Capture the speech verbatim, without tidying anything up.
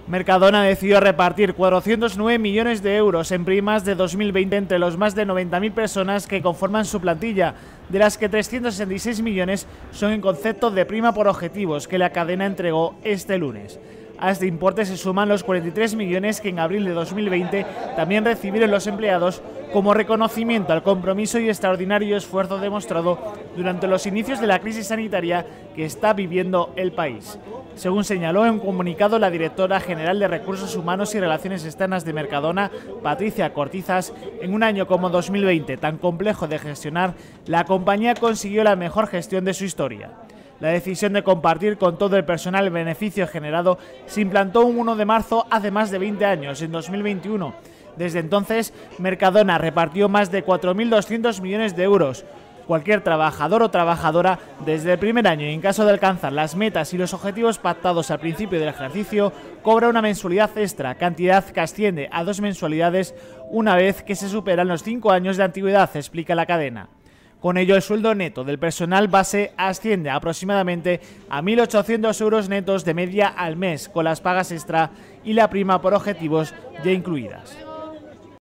Mercadona decidió repartir cuatrocientos nueve millones de euros en primas de dos mil veinte entre los más de noventa mil personas que conforman su plantilla, de las que trescientos sesenta y seis millones son en concepto de prima por objetivos que la cadena entregó este lunes. A este importe se suman los cuarenta y tres millones que en abril de dos mil veinte también recibieron los empleados como reconocimiento al compromiso y extraordinario esfuerzo demostrado durante los inicios de la crisis sanitaria que está viviendo el país. Según señaló en un comunicado la directora general de Recursos Humanos y Relaciones Externas de Mercadona, Patricia Cortizas, en un año como dos mil veinte tan complejo de gestionar, la compañía consiguió la mejor gestión de su historia. La decisión de compartir con todo el personal el beneficio generado se implantó un uno de marzo hace más de veinte años, en dos mil veintiuno. Desde entonces, Mercadona repartió más de cuatro mil doscientos millones de euros. Cualquier trabajador o trabajadora, desde el primer año y en caso de alcanzar las metas y los objetivos pactados al principio del ejercicio, cobra una mensualidad extra, cantidad que asciende a dos mensualidades una vez que se superan los cinco años de antigüedad, explica la cadena. Con ello, el sueldo neto del personal base asciende aproximadamente a mil ochocientos euros netos de media al mes, con las pagas extra y la prima por objetivos ya incluidas.